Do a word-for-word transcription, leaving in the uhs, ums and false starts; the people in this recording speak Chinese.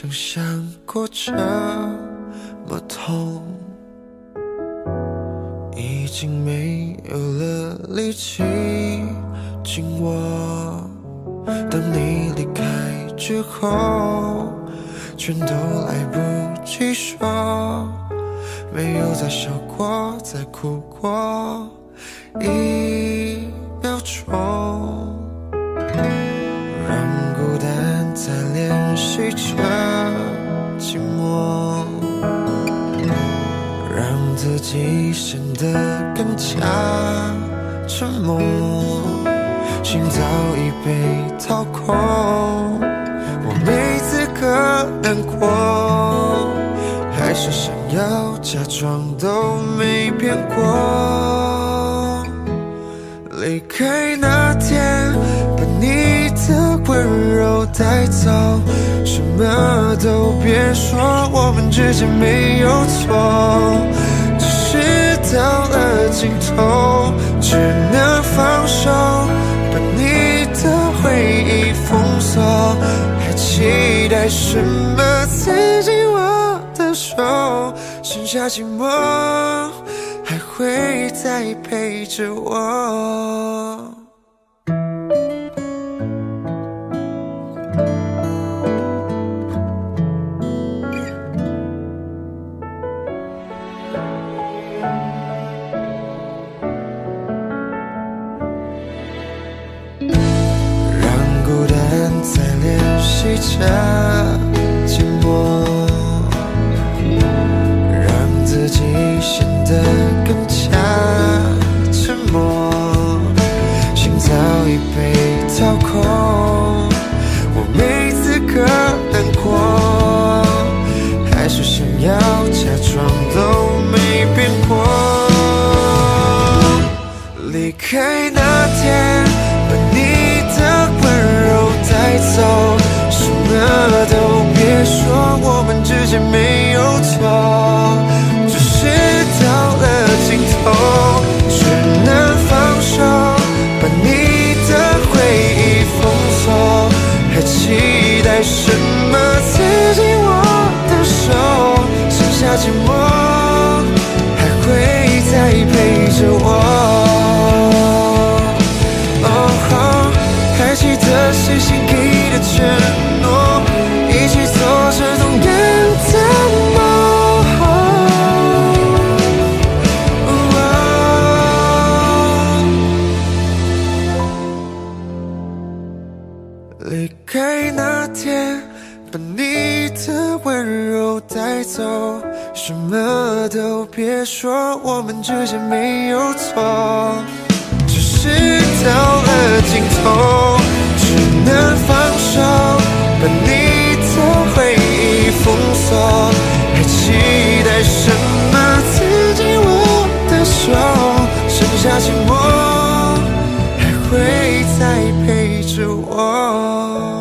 想象过这么痛，已经没有了力气紧握。当你离开之后，全都来不及说，没有再笑过，再哭过一秒钟，让孤单在练习着寂寞，让自己显得更加沉默，心早已被掏空，我没资格难过，还是想要假装都没变过。离开那天，把你的温柔带走，什么都别说，我们之间没有错，只是到了尽头，只能放手，把你的回忆封锁，还期待什么？刺激我的手，剩下寂寞还会再陪着我。在练习着寂寞，让自己显得更加沉默，心早已被掏空，我没资格难过，还是想要假装都没变过。离开那天，把你的温柔带走，什么都别说，我们之间没有错，只是到了尽头，只能放手，把你的回忆封锁，还期待什么？刺激我的手，剩下寂寞还会再陪着我。还记得谁先给的承诺，一起做着同样的梦，离开那天，把你的温柔带走，什么都别说，我们之间没有错，只是到了尽头，只能放手，把你的回忆封锁，还期待什么？刺激我的手，剩下寂寞还会再陪着我。